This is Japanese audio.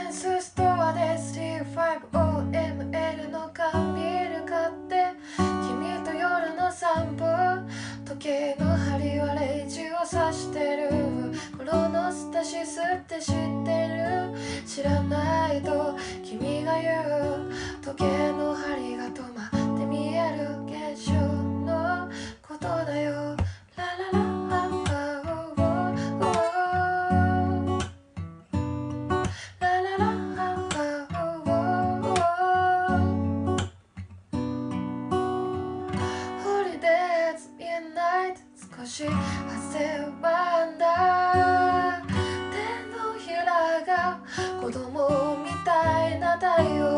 ンスストアで C5OML の缶ビール買って君と夜の散歩、時計の針は0時を指してる。クロノスタシスって知ってる？知らないと君が言う。時計の針が止まって見える現象のことだよ。ラララ少し汗ばんだ手のひらが子供みたいな太陽